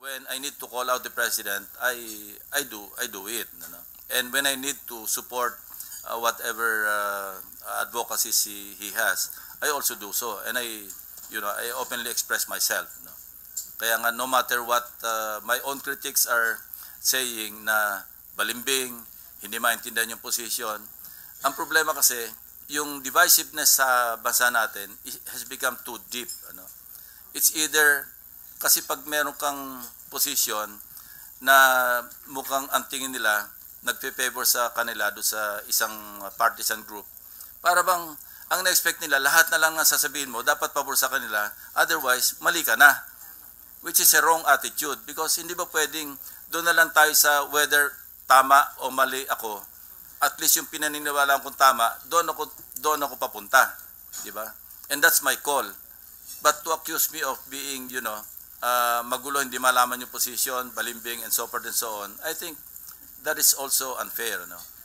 when I need to call out the president, I do it. And when I need to support whatever advocacies he has, I also do so. And I openly express myself. Kaya nga, no matter what my own critics are saying na balimbing, hindi maintindihan yung position, ang problema kasi, yung divisiveness sa bansa natin has become too deep. It's either, kasi pag meron kang position na mukhang ang tingin nila, nagpe-favor sa kanila do sa isang partisan group, para bang ang na-expect nila, lahat na lang ang sasabihin mo, dapat pabor sa kanila, otherwise, mali ka na. Which is a wrong attitude because hindi ba pwedeng doon na lang tayo sa whether tama o mali ako. At least yung pinaniniwalaan kong tama, doon ako papunta, di ba? And that's my call. But to accuse me of being, magulo, hindi malaman yung position, balimbing, and so forth and so on, I think that is also unfair,